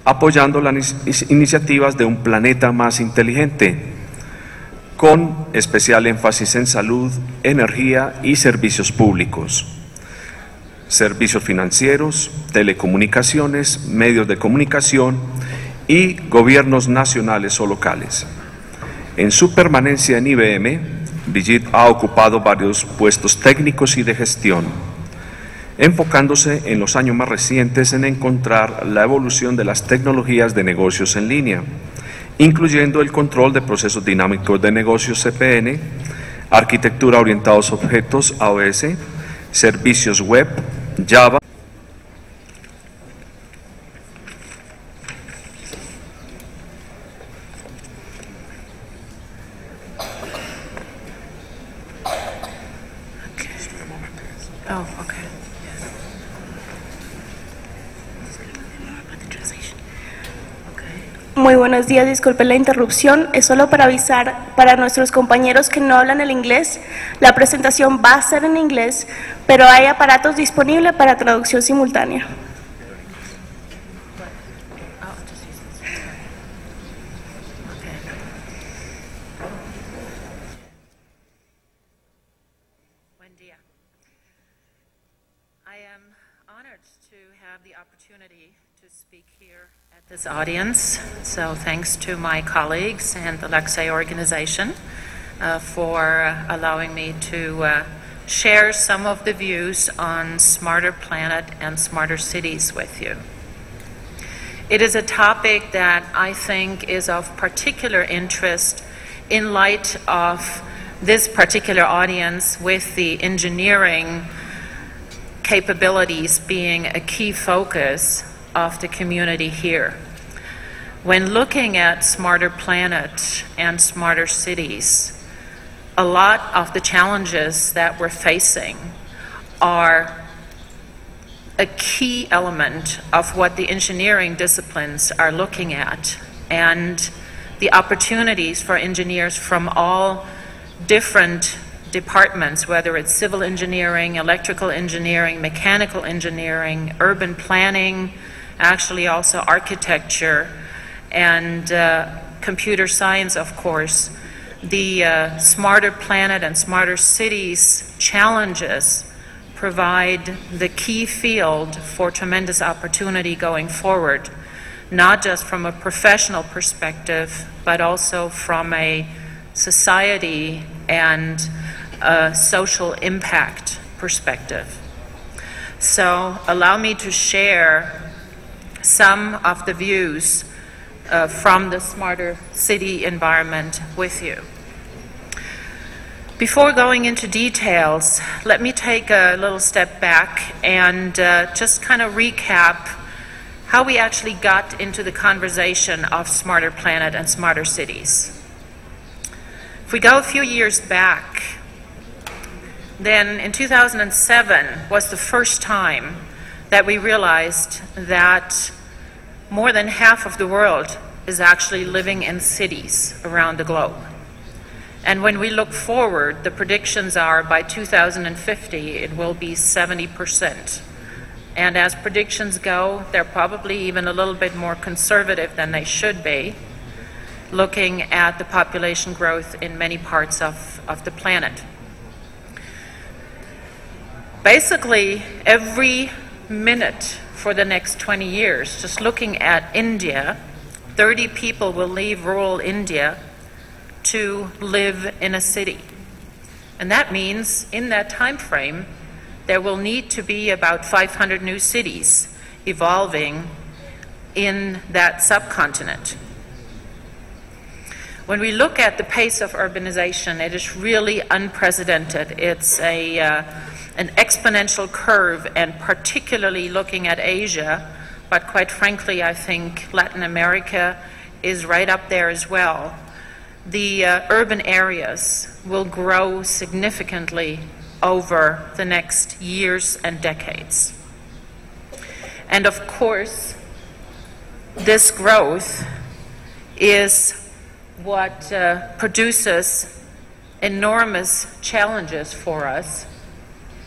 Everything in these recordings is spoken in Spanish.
apoyando las iniciativas de un planeta más inteligente, con especial énfasis en salud, energía y servicios públicos, servicios financieros, telecomunicaciones, medios de comunicación y gobiernos nacionales o locales. En su permanencia en IBM, Brigitte ha ocupado varios puestos técnicos y de gestión, enfocándose en los años más recientes en encontrar la evolución de las tecnologías de negocios en línea, incluyendo el control de procesos dinámicos de negocios CPN, arquitectura orientados a objetos AOS, servicios web, Java. Muy buenos días, disculpen la interrupción. Es solo para avisar para nuestros compañeros que no hablan el inglés. La presentación va a ser en inglés, pero hay aparatos disponibles para traducción simultánea. Buen día. I am honored to have the opportunity to speak here at this audience. So thanks to my colleagues and the Lexay organization for allowing me to share some of the views on Smarter Planet and Smarter Cities with you. It is a topic that I think is of particular interest in light of this particular audience, with the engineering capabilities being a key focus of the community here. When looking at Smarter Planet and Smarter Cities, a lot of the challenges that we're facing are a key element of what the engineering disciplines are looking at, and the opportunities for engineers from all different departments, whether it's civil engineering, electrical engineering, mechanical engineering, urban planning, actually also architecture, and computer science, of course. The Smarter Planet and Smarter Cities challenges provide the key field for tremendous opportunity going forward, not just from a professional perspective, but also from a society and a social impact perspective. So allow me to share some of the views from the Smarter City environment with you. Before going into details, let me take a little step back and just kind of recap how we actually got into the conversation of Smarter Planet and Smarter Cities. If we go a few years back, then in 2007 was the first time that we realized that more than half of the world is actually living in cities around the globe. And when we look forward, the predictions are by 2050 it will be 70%. And as predictions go, they're probably even a little bit more conservative than they should be, looking at the population growth in many parts of the planet. Basically, every minute for the next 20 years, just looking at India, 30 people will leave rural India to live in a city. And that means in that time frame, there will need to be about 500 new cities evolving in that subcontinent. When we look at the pace of urbanization, it is really unprecedented. It's an exponential curve, and particularly looking at Asia, but quite frankly, I think Latin America is right up there as well. The urban areas will grow significantly over the next years and decades. And of course, this growth is what produces enormous challenges for us,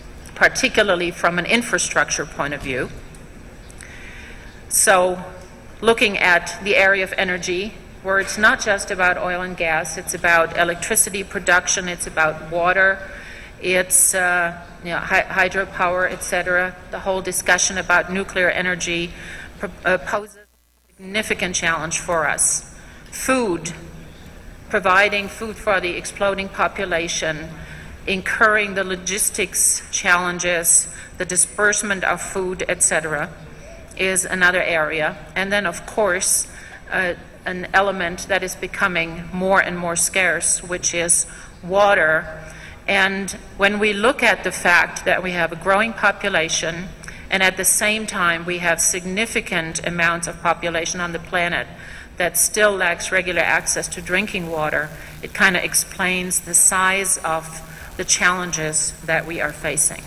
particularly from an infrastructure point of view. So looking at the area of energy, where it's not just about oil and gas, it's about electricity production, it's about water, it's hydropower, etc. The whole discussion about nuclear energy poses a significant challenge for us. Food, providing food for the exploding population, incurring the logistics challenges, the disbursement of food, etc., is another area. And then, of course, an element that is becoming more and more scarce, which is water. And when we look at the fact that we have a growing population, and at the same time we have significant amounts of population on the planet that still lacks regular access to drinking water, it kind of explains the size of the challenges that we are facing.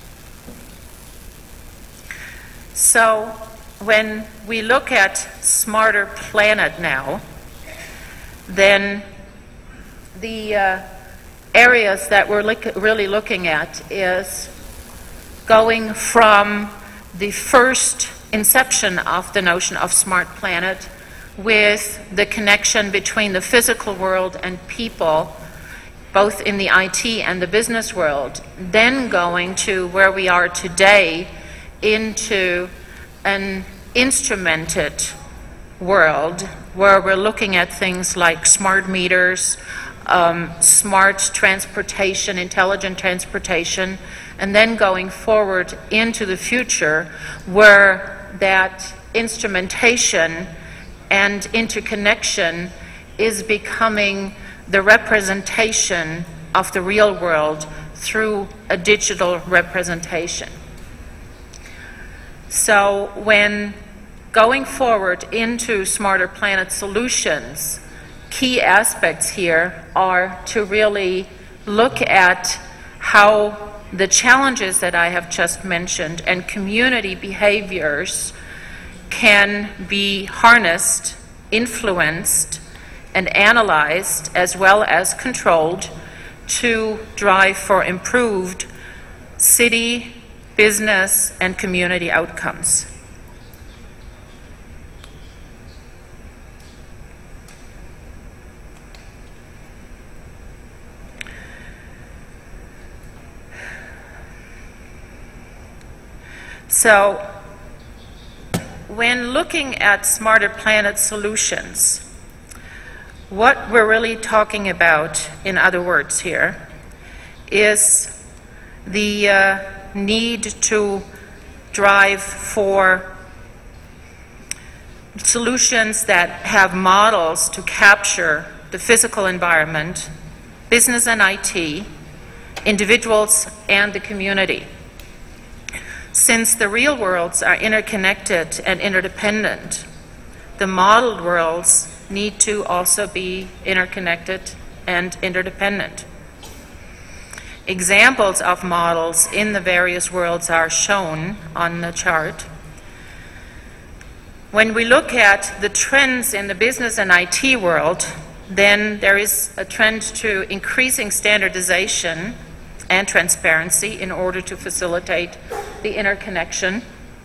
So when we look at Smarter Planet now, then the areas that we're really looking at is going from the first inception of the notion of Smart Planet with the connection between the physical world and people, both in the IT and the business world, then going to where we are today into an instrumented world where we're looking at things like smart meters, smart transportation, intelligent transportation, and then going forward into the future where that instrumentation and interconnection is becoming the representation of the real world through a digital representation. So when going forward into Smarter Planet solutions, key aspects here are to really look at how the challenges that I have just mentioned and community behaviors can be harnessed, influenced, and analyzed, as well as controlled, to drive for improved city, business, and community outcomes. So, when looking at Smarter Planet solutions, what we're really talking about, in other words here, is the need to drive for solutions that have models to capture the physical environment, business and IT, individuals, and the community. Since the real worlds are interconnected and interdependent, the modeled worlds need to also be interconnected and interdependent. Examples of models in the various worlds are shown on the chart. When we look at the trends in the business and IT world, then there is a trend to increasing standardization and transparency in order to facilitate the interconnection,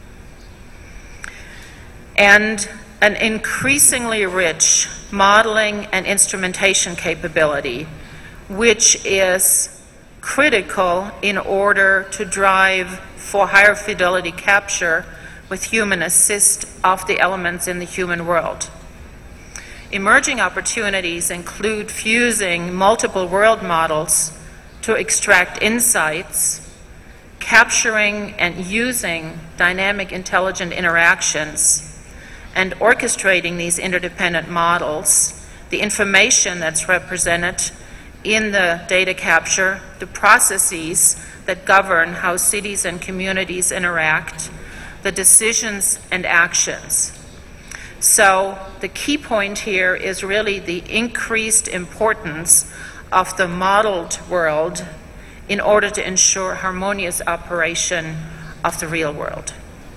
and an increasingly rich modeling and instrumentation capability, which is critical in order to drive for higher fidelity capture with human assist of the elements in the human world. Emerging opportunities include fusing multiple world models to extract insights, capturing and using dynamic intelligent interactions, and orchestrating these interdependent models, the information that's represented in the data capture, the processes that govern how cities and communities interact, the decisions and actions. So the key point here is really the increased importance of the modeled world in order to ensure harmonious operation of the real world.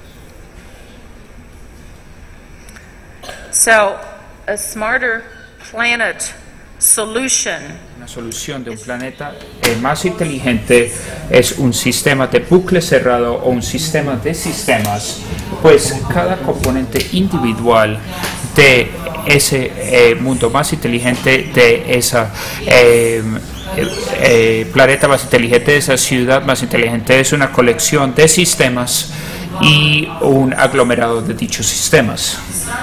So, a Smarter Planet solution. Una solución de un planeta más inteligente es un sistema de bucle cerrado o un sistema de sistemas pues cada componente individual de ese mundo más inteligente, de esa planeta más inteligente, de esa ciudad más inteligente, es una colección de sistemas y un aglomerado de dichos sistemas.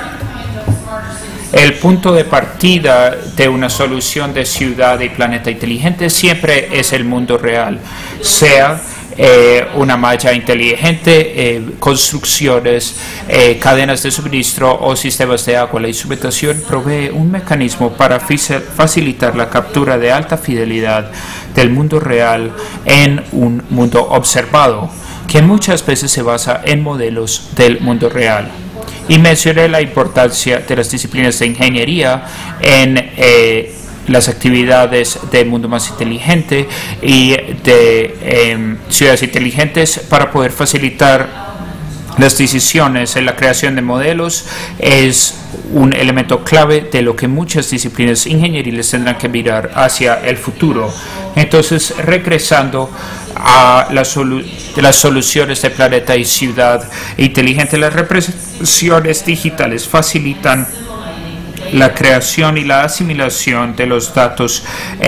El punto de partida de una solución de ciudad y planeta inteligente siempre es el mundo real, sea una malla inteligente, construcciones, cadenas de suministro o sistemas de agua. La instrumentación provee un mecanismo para facilitar la captura de alta fidelidad del mundo real en un mundo observado, que muchas veces se basa en modelos del mundo real. Y mencioné la importancia de las disciplinas de ingeniería en las actividades del mundo más inteligente y de ciudades inteligentes para poder facilitar las decisiones en la creación de modelos. Es un elemento clave de lo que muchas disciplinas ingenieriles tendrán que mirar hacia el futuro. Entonces, regresando a las soluciones de planeta y ciudad inteligente, las representaciones digitales facilitan la creación y la asimilación de los datos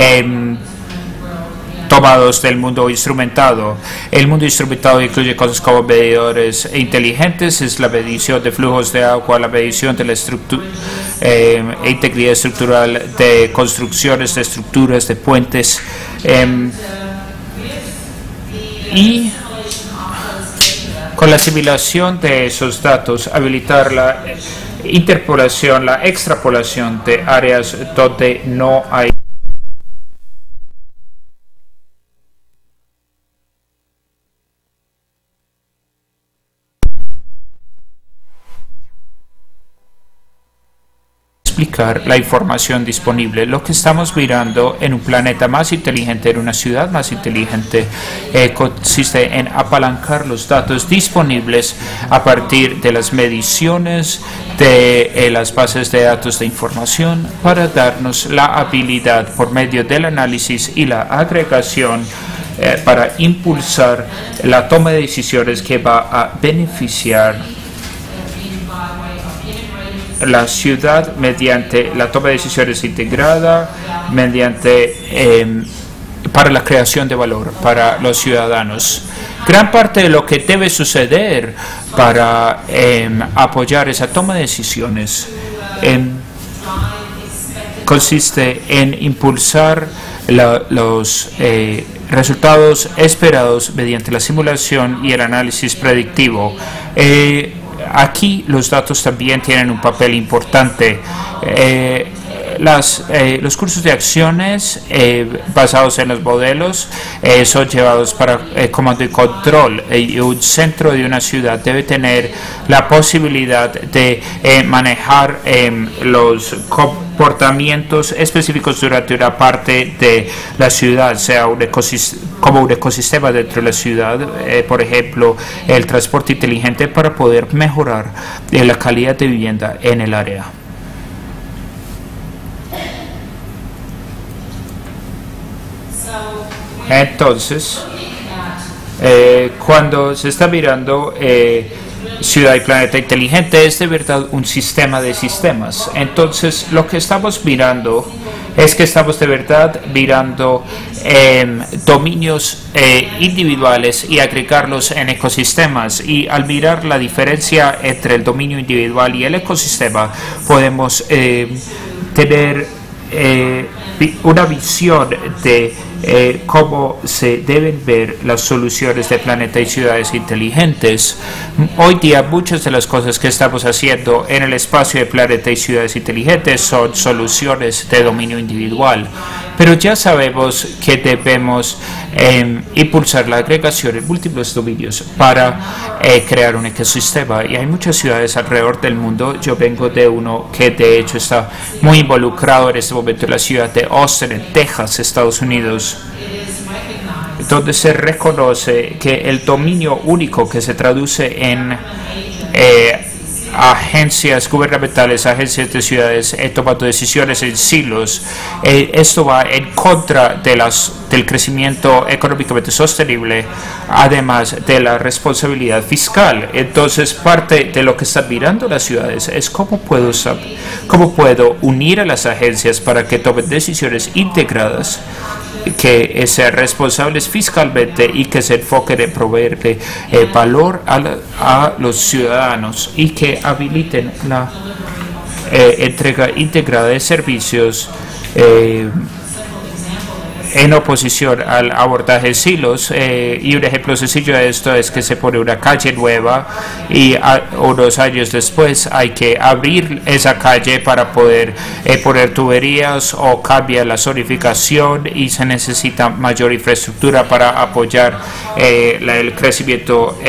tomados del mundo instrumentado. El mundo instrumentado incluye cosas como medidores inteligentes, es la medición de flujos de agua, la medición de la integridad estructural de construcciones, de estructuras, de puentes, y con la asimilación de esos datos, habilitar la interpolación, la extrapolación de áreas donde no hay explicar la información disponible. Lo que estamos mirando en un planeta más inteligente, en una ciudad más inteligente, consiste en apalancar los datos disponibles a partir de las mediciones de las bases de datos de información para darnos la habilidad por medio del análisis y la agregación para impulsar la toma de decisiones que va a beneficiar la ciudad mediante la toma de decisiones integrada, para la creación de valor para los ciudadanos. Gran parte de lo que debe suceder para apoyar esa toma de decisiones consiste en impulsar los resultados esperados mediante la simulación y el análisis predictivo. Aquí los datos también tienen un papel importante. Los cursos de acciones basados en los modelos son llevados para comando y control, y un centro de una ciudad debe tener la posibilidad de manejar los comportamientos específicos durante una parte de la ciudad, sea como un ecosistema dentro de la ciudad, por ejemplo, el transporte inteligente para poder mejorar la calidad de vivienda en el área. Entonces, cuando se está mirando ciudad y planeta inteligente, es de verdad un sistema de sistemas. Entonces, lo que estamos mirando es que estamos de verdad mirando dominios individuales y agregarlos en ecosistemas. Y al mirar la diferencia entre el dominio individual y el ecosistema, podemos tener una visión de cómo se deben ver las soluciones de planeta y ciudades inteligentes. Hoy día muchas de las cosas que estamos haciendo en el espacio de planeta y ciudades inteligentes son soluciones de dominio individual, pero ya sabemos que debemos impulsar la agregación en múltiples dominios para crear un ecosistema, y hay muchas ciudades alrededor del mundo. Yo vengo de uno que de hecho está muy involucrado en este momento en la ciudad de Austin, en Texas, Estados Unidos, donde se reconoce que el dominio único, que se traduce en agencias gubernamentales, agencias de ciudades tomando decisiones en silos. Esto va en contra del crecimiento económicamente sostenible, además de la responsabilidad fiscal. Entonces, parte de lo que están mirando las ciudades es cómo puedo unir a las agencias para que tomen decisiones integradas, que sean responsables fiscalmente y que se enfoquen en proveerle valor a los ciudadanos y que habiliten la entrega integrada de servicios en oposición al abordaje de silos. Y un ejemplo sencillo de esto es que se pone una calle nueva y unos años después hay que abrir esa calle para poder poner tuberías o cambiar la zonificación, y se necesita mayor infraestructura para apoyar el crecimiento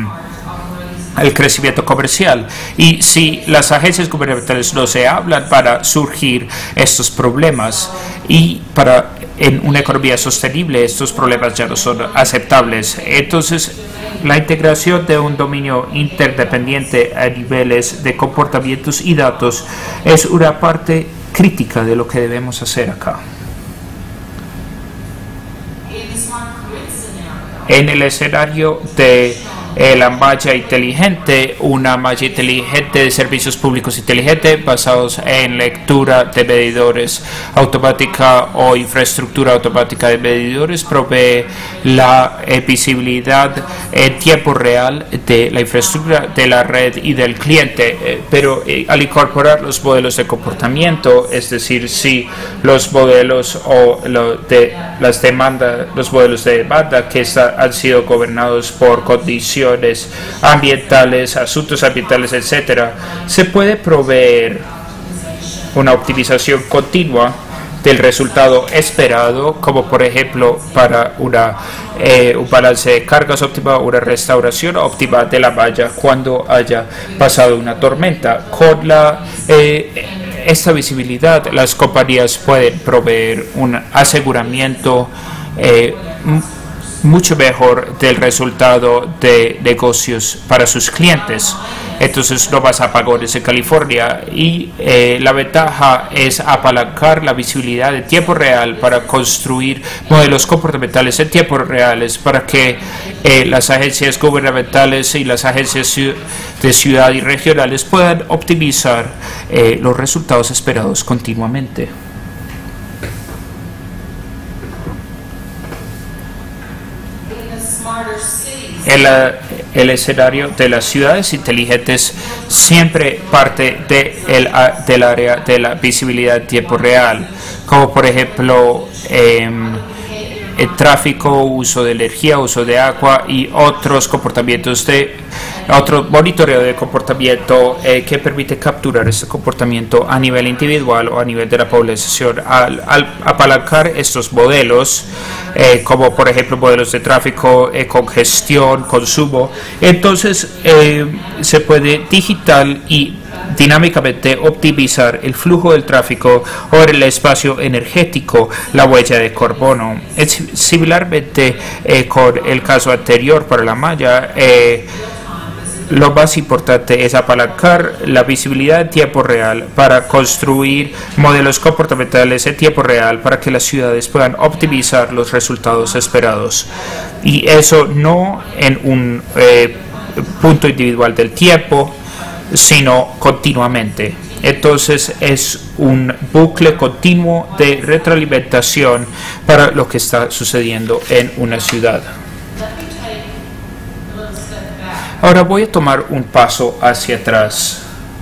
comercial. Y si las agencias gubernamentales no se hablan, para surgir estos problemas, y en una economía sostenible estos problemas ya no son aceptables. Entonces, la integración de un dominio interdependiente a niveles de comportamientos y datos es una parte crítica de lo que debemos hacer acá. En el escenario de la malla inteligente, una malla inteligente de servicios públicos inteligentes basados en lectura de medidores automática o infraestructura automática de medidores provee la visibilidad en tiempo real de la infraestructura de la red y del cliente, pero al incorporar los modelos de comportamiento, es decir, si los modelos o los modelos de demanda que han sido gobernados por condiciones ambientales, asuntos ambientales, etcétera, se puede proveer una optimización continua del resultado esperado, como por ejemplo para un balance de cargas óptima, una restauración óptima de la malla cuando haya pasado una tormenta. Con esta visibilidad, las compañías pueden proveer un aseguramiento mucho mejor del resultado de negocios para sus clientes. Entonces, no más apagones en California, y la ventaja es apalancar la visibilidad en tiempo real para construir modelos comportamentales en tiempo reales para que las agencias gubernamentales y las agencias de ciudad y regionales puedan optimizar los resultados esperados continuamente. El escenario de las ciudades inteligentes siempre parte del área de la visibilidad en tiempo real, como por ejemplo el tráfico, uso de energía, uso de agua y otros comportamientos otro monitoreo de comportamiento que permite capturar este comportamiento a nivel individual o a nivel de la población. Al apalancar estos modelos, como por ejemplo modelos de tráfico, congestión, consumo, entonces se puede digital y dinámicamente optimizar el flujo del tráfico o el espacio energético, la huella de carbono. Similarmente con el caso anterior para la malla, lo más importante es apalancar la visibilidad en tiempo real para construir modelos comportamentales en tiempo real para que las ciudades puedan optimizar los resultados esperados. Y eso no en un punto individual del tiempo, sino continuamente. Entonces es un bucle continuo de retroalimentación para lo que está sucediendo en una ciudad. Ahora voy a tomar un paso hacia atrás.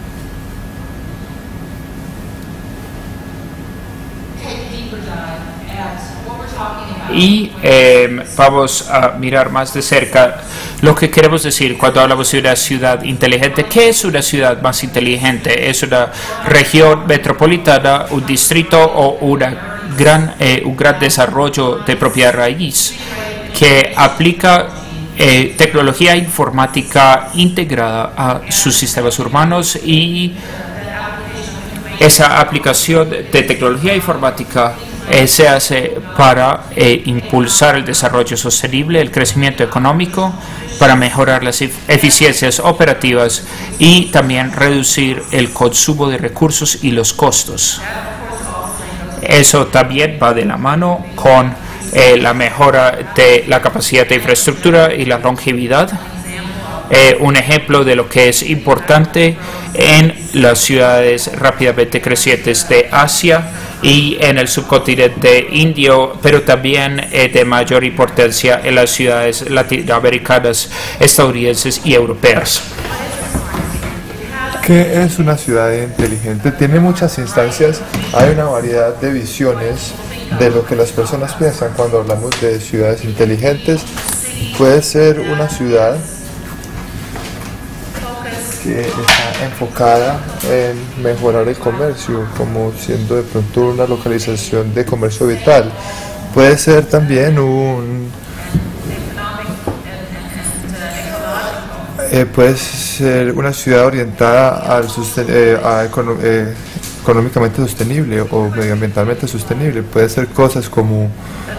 Y vamos a mirar más de cerca lo que queremos decir cuando hablamos de una ciudad inteligente. ¿Qué es una ciudad más inteligente? ¿Es una región metropolitana, un distrito o un gran desarrollo de propiedad raíz que aplica tecnología informática integrada a sus sistemas urbanos? Y esa aplicación de tecnología informática se hace para impulsar el desarrollo sostenible, el crecimiento económico, para mejorar las eficiencias operativas y también reducir el consumo de recursos y los costos. Eso también va de la mano con la mejora de la capacidad de infraestructura y la longevidad. Un ejemplo de lo que es importante en las ciudades rápidamente crecientes de Asia y en el subcontinente indio, pero también de mayor importancia en las ciudades latinoamericanas, estadounidenses y europeas. ¿Qué es una ciudad inteligente? Tiene muchas instancias, hay una variedad de visiones de lo que las personas piensan cuando hablamos de ciudades inteligentes. Puede ser una ciudad que está enfocada en mejorar el comercio, como siendo de pronto una localización de comercio vital. Puede ser también puede ser una ciudad orientada al económicamente sostenible o medioambientalmente sostenible. Puede ser cosas como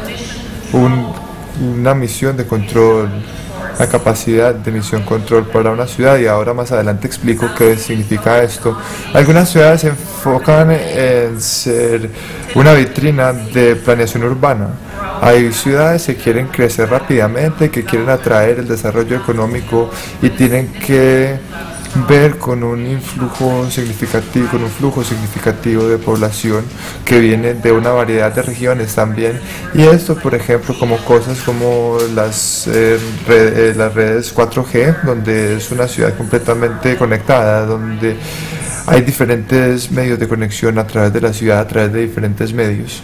una misión de control, la capacidad de misión control para una ciudad, y ahora más adelante explico qué significa esto. Algunas ciudades se enfocan en ser una vitrina de planeación urbana. Hay ciudades que quieren crecer rápidamente, que quieren atraer el desarrollo económico y tienen que ver con un flujo significativo de población que viene de una variedad de regiones también, y esto, por ejemplo, como cosas como las redes 4G, donde es una ciudad completamente conectada, donde hay diferentes medios de conexión a través de la ciudad, a través de diferentes medios.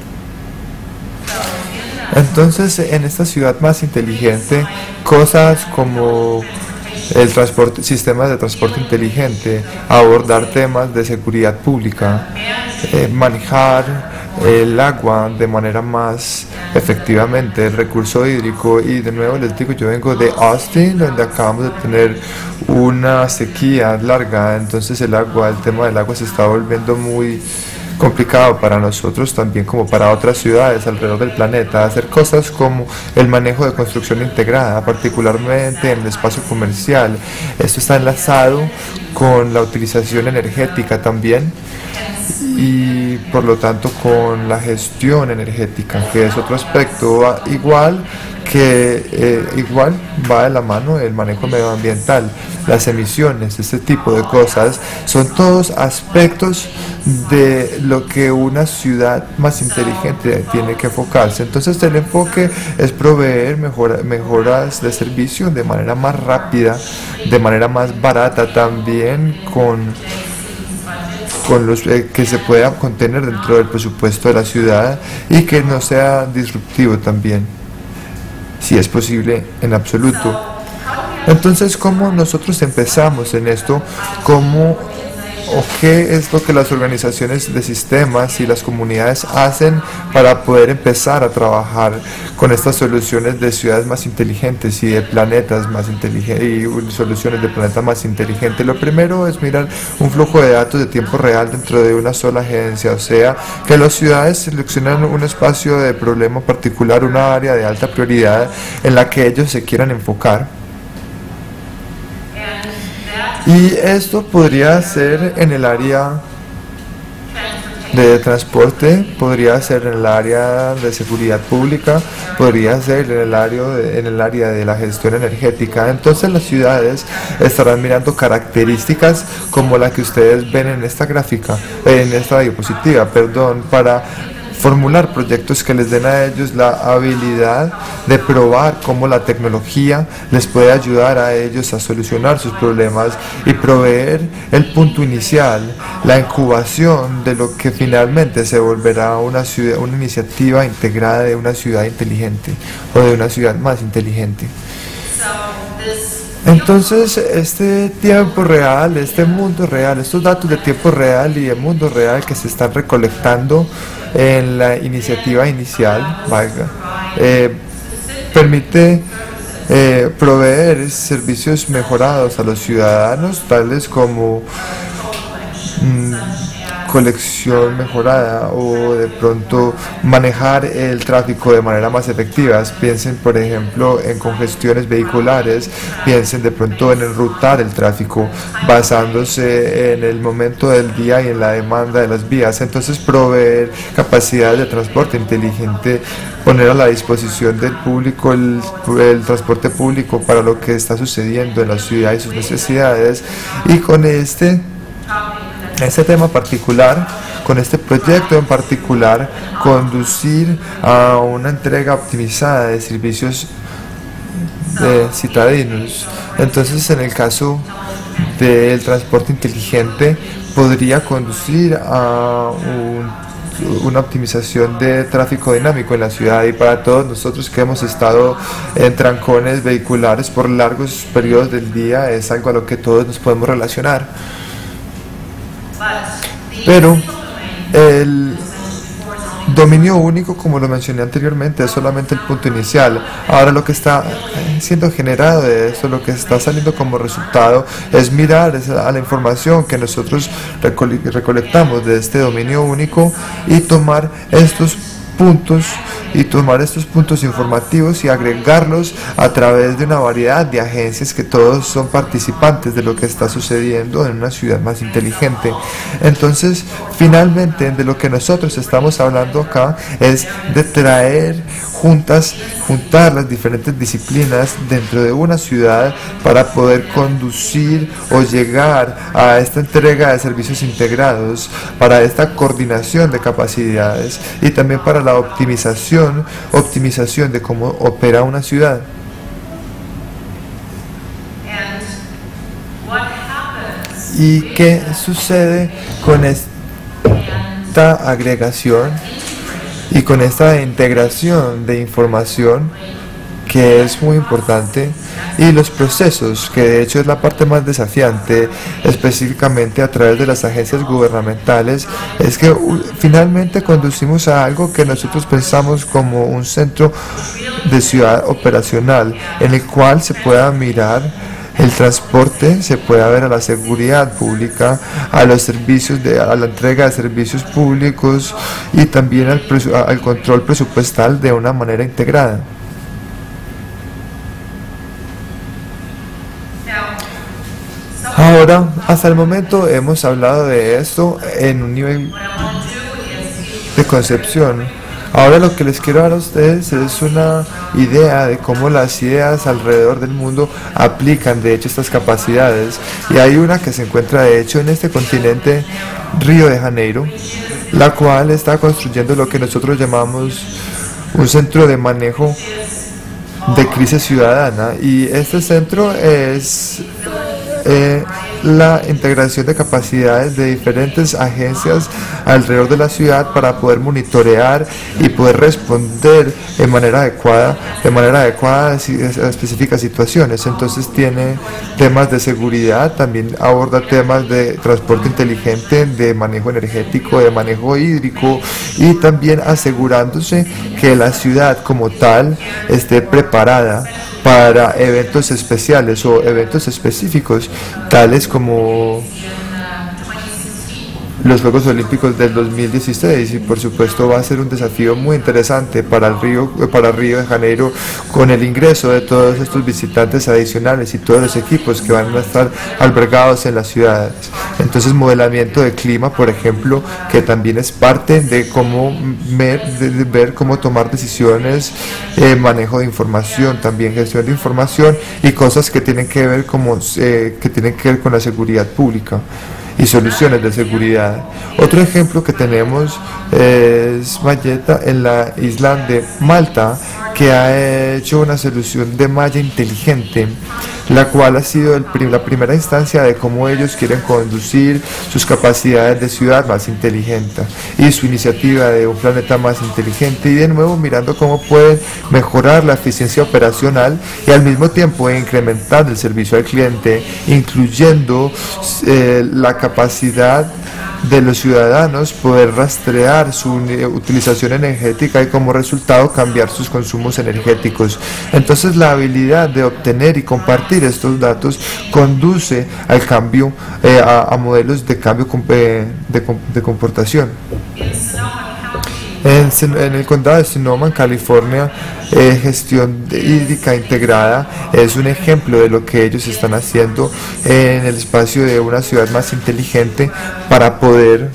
Entonces, en esta ciudad más inteligente, cosas como sistemas de transporte inteligente, abordar temas de seguridad pública, manejar el agua de manera más efectivamente, el recurso hídrico. Y de nuevo les digo, yo vengo de Austin, donde acabamos de tener una sequía larga, entonces el tema del agua se está volviendo muy complicado para nosotros, también como para otras ciudades alrededor del planeta. Hacer cosas como el manejo de construcción integrada, particularmente en el espacio comercial. Esto está enlazado con la utilización energética también, y por lo tanto con la gestión energética, que es otro aspecto igual va de la mano del manejo medioambiental. Las emisiones, este tipo de cosas, son todos aspectos de lo que una ciudad más inteligente tiene que enfocarse. Entonces el enfoque es proveer mejoras de servicio de manera más rápida, de manera más barata también, con los que se pueda contener dentro del presupuesto de la ciudad, y que no sea disruptivo también, si es posible, en absoluto. Entonces, ¿cómo nosotros empezamos en esto? ¿O qué es lo que las organizaciones de sistemas y las comunidades hacen para poder empezar a trabajar con estas soluciones de ciudades más inteligentes y de planetas más inteligentes, y soluciones de planetas más inteligentes? Lo primero es mirar un flujo de datos de tiempo real dentro de una sola agencia, o sea, que las ciudades seleccionan un espacio de problema particular, una área de alta prioridad en la que ellos se quieran enfocar. Y esto podría ser en el área de transporte, podría ser en el área de seguridad pública, podría ser en el área de la gestión energética. Entonces las ciudades estarán mirando características como la que ustedes ven en esta diapositiva, para formular proyectos que les den a ellos la habilidad de probar cómo la tecnología les puede ayudar a ellos a solucionar sus problemas y proveer el punto inicial, la incubación de lo que finalmente se volverá una iniciativa integrada de una ciudad inteligente o de una ciudad más inteligente. Entonces, este tiempo real, este mundo real, estos datos de tiempo real y de mundo real que se están recolectando en la iniciativa inicial, permite proveer servicios mejorados a los ciudadanos, tales como colección mejorada o de pronto manejar el tráfico de manera más efectiva. Piensen por ejemplo en congestiones vehiculares, piensen de pronto en enrutar el tráfico basándose en el momento del día y en la demanda de las vías. Entonces proveer capacidades de transporte inteligente, poner a la disposición del público el transporte público para lo que está sucediendo en la ciudad y sus necesidades. Y con este tema particular, con este proyecto en particular, conducir a una entrega optimizada de servicios citadinos. Entonces, en el caso del transporte inteligente, podría conducir a una optimización de tráfico dinámico en la ciudad, y para todos nosotros que hemos estado en trancones vehiculares por largos periodos del día es algo a lo que todos nos podemos relacionar. Pero el dominio único, como lo mencioné anteriormente, es solamente el punto inicial. Ahora lo que está siendo generado de esto, lo que está saliendo como resultado, es mirar a la información que nosotros recolectamos de este dominio único y tomar estos puntos informativos y agregarlos a través de una variedad de agencias que todos son participantes de lo que está sucediendo en una ciudad más inteligente. Entonces, finalmente, de lo que nosotros estamos hablando acá es de traer juntar las diferentes disciplinas dentro de una ciudad para poder conducir o llegar a esta entrega de servicios integrados, para esta coordinación de capacidades y también para la optimización de cómo opera una ciudad. ¿Y qué sucede con esta agregación y con esta integración de información, que es muy importante, y los procesos, que de hecho es la parte más desafiante, específicamente a través de las agencias gubernamentales? Es que finalmente conducimos a algo que nosotros pensamos como un centro de ciudad operacional, en el cual se pueda mirar el transporte, se puede ver a la seguridad pública, a los servicios, a la entrega de servicios públicos y también al control presupuestal de una manera integrada. Ahora, hasta el momento hemos hablado de esto en un nivel de concepción. Ahora lo que les quiero dar a ustedes es una idea de cómo las ideas alrededor del mundo aplican de hecho estas capacidades, y hay una que se encuentra de hecho en este continente, Río de Janeiro, la cual está construyendo lo que nosotros llamamos un centro de manejo de crisis ciudadana, y este centro es la integración de capacidades de diferentes agencias alrededor de la ciudad para poder monitorear y poder responder de manera adecuada a específicas situaciones. Entonces tiene temas de seguridad, también aborda temas de transporte inteligente, de manejo energético, de manejo hídrico, y también asegurándose que la ciudad como tal esté preparada para eventos especiales o eventos específicos, tales como los Juegos Olímpicos del 2016, y por supuesto va a ser un desafío muy interesante para Río de Janeiro, con el ingreso de todos estos visitantes adicionales y todos los equipos que van a estar albergados en las ciudades. Entonces, modelamiento de clima, por ejemplo, que también es parte de cómo ver cómo tomar decisiones, manejo de información, también gestión de información y cosas que tienen que ver con la seguridad pública y soluciones de seguridad. Otro ejemplo que tenemos es Valletta, en la isla de Malta, que ha hecho una solución de malla inteligente, la cual ha sido la primera instancia de cómo ellos quieren conducir sus capacidades de ciudad más inteligente y su iniciativa de un planeta más inteligente, y de nuevo mirando cómo pueden mejorar la eficiencia operacional y al mismo tiempo incrementar el servicio al cliente, incluyendo la capacidad de los ciudadanos poder rastrear su utilización energética y como resultado cambiar sus consumos energéticos. Entonces la habilidad de obtener y compartir estos datos conduce al cambio, a modelos de cambio de comportación. En el condado de Sonoma, en California, gestión hídrica integrada es un ejemplo de lo que ellos están haciendo en el espacio de una ciudad más inteligente para poder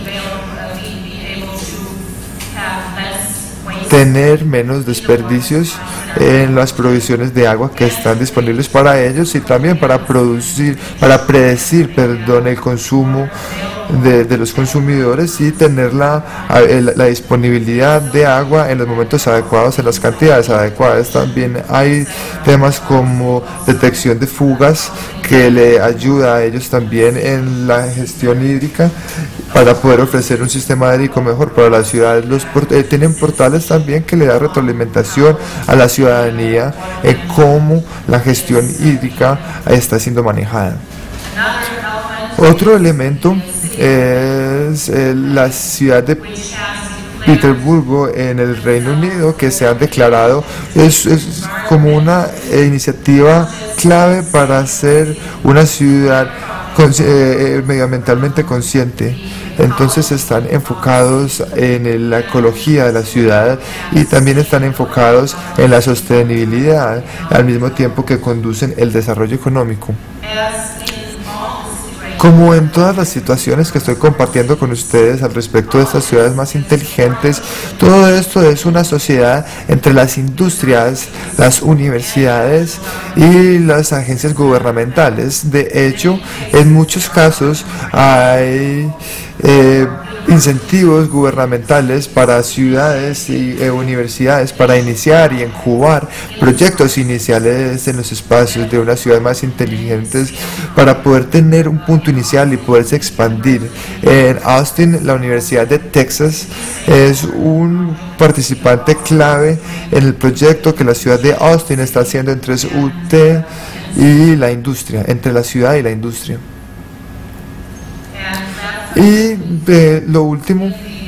tener menos desperdicios en las provisiones de agua que están disponibles para ellos y también para predecir, el consumo de los consumidores y tener la disponibilidad de agua en los momentos adecuados, en las cantidades adecuadas. También hay temas como detección de fugas que le ayuda a ellos también en la gestión hídrica para poder ofrecer un sistema hídrico mejor para las ciudades. Tienen portales también que le da retroalimentación a la ciudadanía en cómo la gestión hídrica está siendo manejada. Otro elemento es la ciudad de Peterborough en el Reino Unido, que se han declarado es como una iniciativa clave para ser una ciudad medioambientalmente consciente. Entonces están enfocados en la ecología de la ciudad y también están enfocados en la sostenibilidad al mismo tiempo que conducen el desarrollo económico. Como en todas las situaciones que estoy compartiendo con ustedes al respecto de estas ciudades más inteligentes, todo esto es una sociedad entre las industrias, las universidades y las agencias gubernamentales. De hecho, en muchos casos hay incentivos gubernamentales para ciudades y universidades para iniciar y incubar proyectos iniciales en los espacios de una ciudad más inteligentes para poder tener un punto inicial y poderse expandir. En Austin, la Universidad de Texas es un participante clave en el proyecto que la ciudad de Austin está haciendo entre UT y la industria, entre la ciudad y la industria. Y lo último,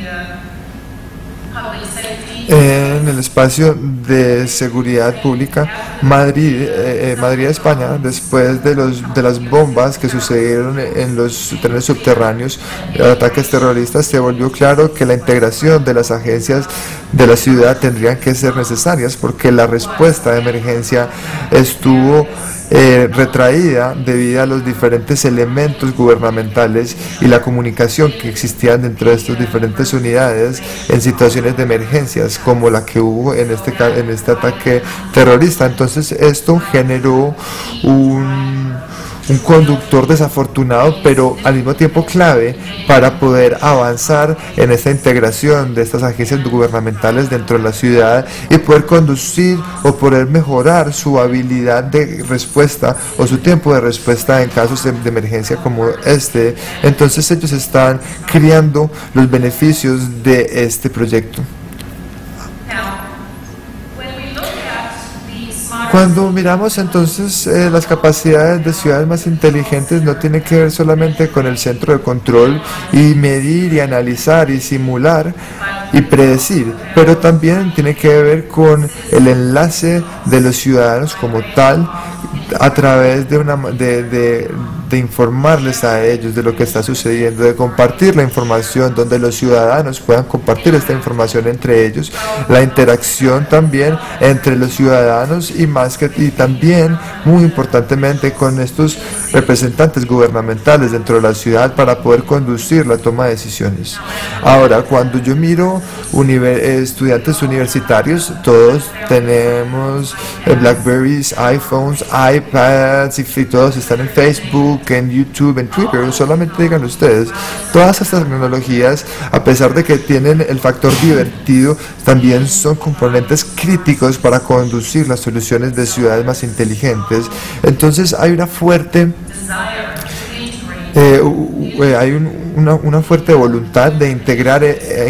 en el espacio de seguridad pública, Madrid, España, después de las bombas que sucedieron en los trenes subterráneos, ataques terroristas, se volvió claro que la integración de las agencias de la ciudad tendrían que ser necesarias porque la respuesta de emergencia estuvo retraída debido a los diferentes elementos gubernamentales y la comunicación que existían dentro de estas diferentes unidades en situaciones de emergencias como la que hubo en este ataque terrorista. Entonces esto generó un conductor desafortunado, pero al mismo tiempo clave para poder avanzar en esta integración de estas agencias gubernamentales dentro de la ciudad y poder conducir o poder mejorar su habilidad de respuesta o su tiempo de respuesta en casos de emergencia como este. Entonces ellos están creando los beneficios de este proyecto. Cuando miramos entonces las capacidades de ciudades más inteligentes, no tiene que ver solamente con el centro de control y medir y analizar y simular y predecir, pero también tiene que ver con el enlace de los ciudadanos como tal a través de informarles a ellos de lo que está sucediendo, de compartir la información, donde los ciudadanos puedan compartir esta información entre ellos, la interacción también entre los ciudadanos y también, muy importantemente, con estos representantes gubernamentales dentro de la ciudad para poder conducir la toma de decisiones. Ahora, cuando yo miro estudiantes universitarios, todos tenemos Blackberries, iPhones, iPads y todos están en Facebook, en YouTube, en Twitter. Solamente digan ustedes, todas estas tecnologías, a pesar de que tienen el factor divertido, también son componentes críticos para conducir las soluciones de ciudades más inteligentes. Entonces hay una fuerte una fuerte voluntad de integrar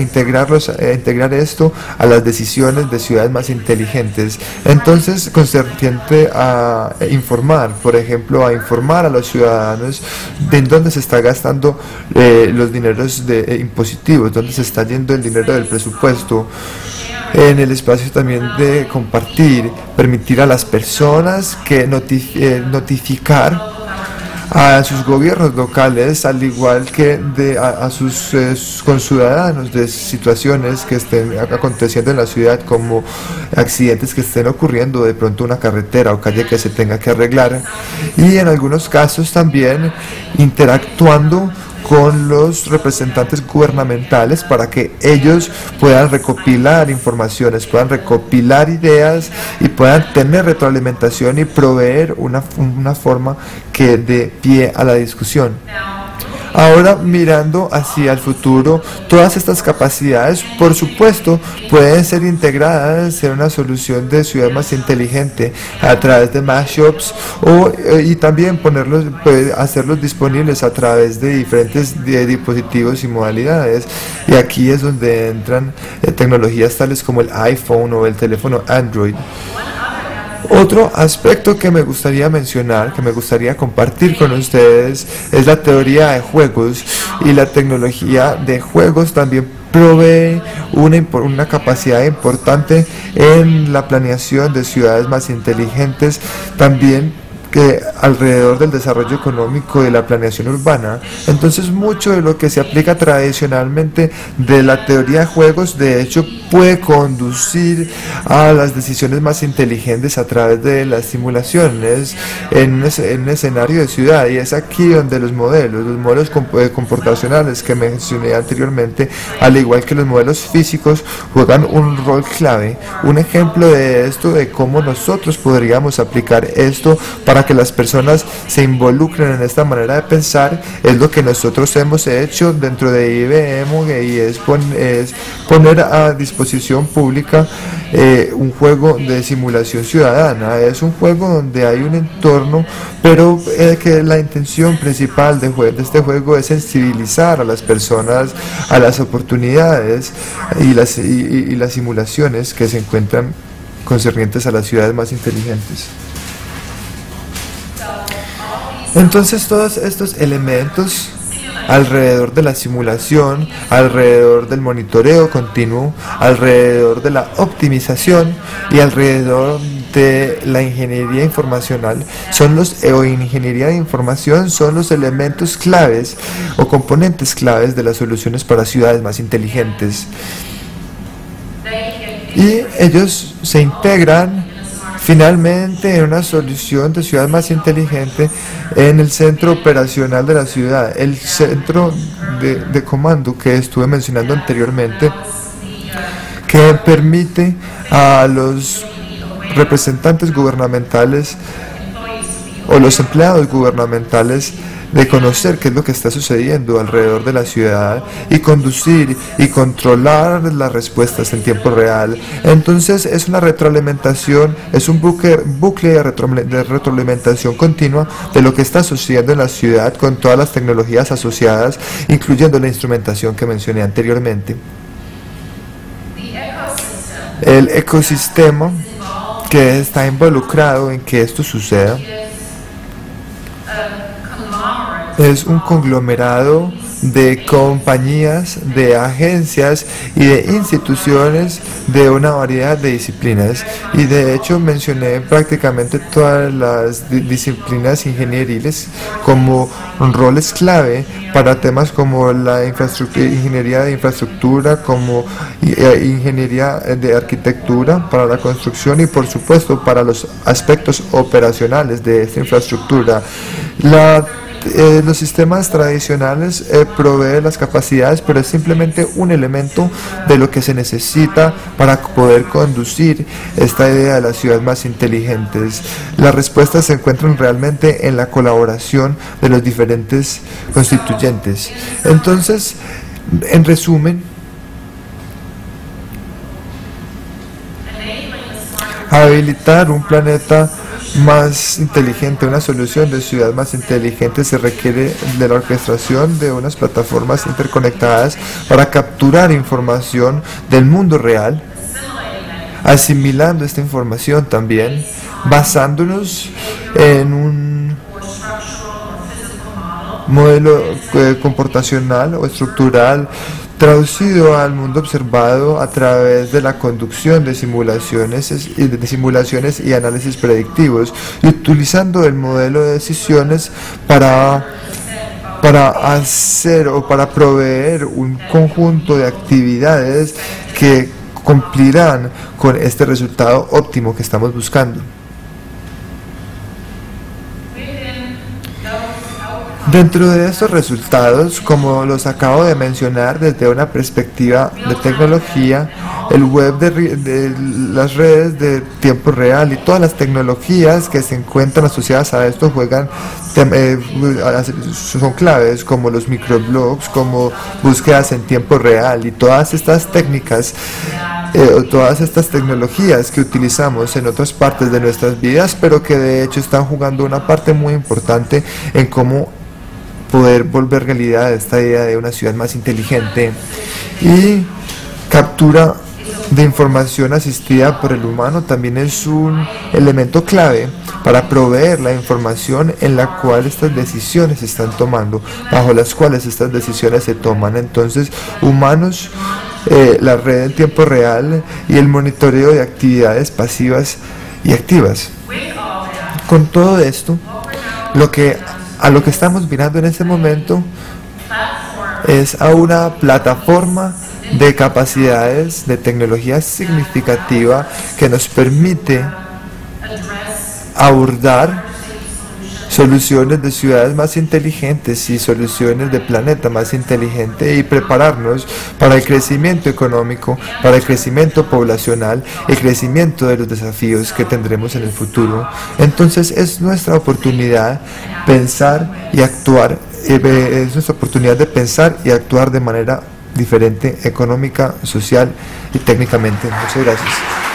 esto a las decisiones de ciudades más inteligentes. Entonces, concerniente a informar, por ejemplo, a informar a los ciudadanos de en dónde se está gastando los dineros impositivos, dónde se está yendo el dinero del presupuesto. En el espacio también de compartir, permitir a las personas que notificar a sus gobiernos locales, al igual que a sus conciudadanos, de situaciones que estén aconteciendo en la ciudad, como accidentes que estén ocurriendo, de pronto una carretera o calle que se tenga que arreglar, y en algunos casos también interactuando con los representantes gubernamentales para que ellos puedan recopilar informaciones, puedan recopilar ideas y puedan tener retroalimentación y proveer una forma que dé pie a la discusión. Ahora, mirando hacia el futuro, todas estas capacidades, por supuesto, pueden ser integradas en una solución de ciudad más inteligente a través de mashups y también hacerlos disponibles a través de diferentes dispositivos y modalidades. Y aquí es donde entran tecnologías tales como el iPhone o el teléfono Android. Otro aspecto que me gustaría mencionar, que me gustaría compartir con ustedes, es la teoría de juegos, y la tecnología de juegos también provee una capacidad importante en la planeación de ciudades más inteligentes, también que alrededor del desarrollo económico y la planeación urbana. Entonces, mucho de lo que se aplica tradicionalmente de la teoría de juegos, de hecho, puede conducir a las decisiones más inteligentes a través de las simulaciones en un escenario de ciudad. Y es aquí donde los modelos comportacionales que mencioné anteriormente, al igual que los modelos físicos, juegan un rol clave. Un ejemplo de esto, de cómo nosotros podríamos aplicar esto para que las personas se involucren en esta manera de pensar, es lo que nosotros hemos hecho dentro de IBM, y es poner a disposición pública un juego de simulación ciudadana. Es un juego donde hay un entorno, pero que la intención principal de este juego es sensibilizar a las personas a las oportunidades y las simulaciones que se encuentran concernientes a las ciudades más inteligentes. Entonces, todos estos elementos alrededor de la simulación, alrededor del monitoreo continuo, alrededor de la optimización y alrededor de la ingeniería informacional ingeniería de información son los elementos claves o componentes claves de las soluciones para ciudades más inteligentes. Y ellos se integran finalmente en una solución de ciudad más inteligente en el centro operacional de la ciudad, el centro de comando que estuve mencionando anteriormente, que permite a los representantes gubernamentales o los empleados gubernamentales de conocer qué es lo que está sucediendo alrededor de la ciudad y conducir y controlar las respuestas en tiempo real. Entonces es una retroalimentación, es un bucle de retroalimentación continua de lo que está sucediendo en la ciudad con todas las tecnologías asociadas, incluyendo la instrumentación que mencioné anteriormente. El ecosistema que está involucrado en que esto suceda es un conglomerado de compañías, de agencias y de instituciones de una variedad de disciplinas, y de hecho mencioné prácticamente todas las disciplinas ingenieriles como roles clave para temas como la ingeniería de infraestructura, como ingeniería de arquitectura para la construcción y por supuesto para los aspectos operacionales de esta infraestructura. Los sistemas tradicionales proveen las capacidades, pero es simplemente un elemento de lo que se necesita para poder conducir esta idea de las ciudades más inteligentes. Las respuestas se encuentran realmente en la colaboración de los diferentes constituyentes. Entonces, en resumen, habilitar un planeta más inteligente, una solución de ciudad más inteligente, se requiere de la orquestación de unas plataformas interconectadas para capturar información del mundo real, asimilando esta información también, basándonos en un modelo comportacional o estructural traducido al mundo observado a través de la conducción de simulaciones y análisis predictivos, y utilizando el modelo de decisiones para hacer o para proveer un conjunto de actividades que cumplirán con este resultado óptimo que estamos buscando. Dentro de estos resultados, como los acabo de mencionar desde una perspectiva de tecnología, el web de las redes de tiempo real y todas las tecnologías que se encuentran asociadas a esto son claves, como los microblogs, como búsquedas en tiempo real y todas estas técnicas, todas estas tecnologías que utilizamos en otras partes de nuestras vidas, pero que de hecho están jugando una parte muy importante en cómo poder volver realidad esta idea de una ciudad más inteligente. Y captura de información asistida por el humano también es un elemento clave para proveer la información en la cual estas decisiones se están tomando, bajo las cuales estas decisiones se toman. Entonces, humanos, la red en tiempo real y el monitoreo de actividades pasivas y activas. Con todo esto, a lo que estamos mirando en este momento es a una plataforma de capacidades de tecnología significativa que nos permite abordar soluciones de ciudades más inteligentes y soluciones de planeta más inteligente, y prepararnos para el crecimiento económico, para el crecimiento poblacional, el crecimiento de los desafíos que tendremos en el futuro. Entonces es nuestra oportunidad pensar y actuar, es nuestra oportunidad de pensar y actuar de manera diferente, económica, social y técnicamente. Muchas gracias.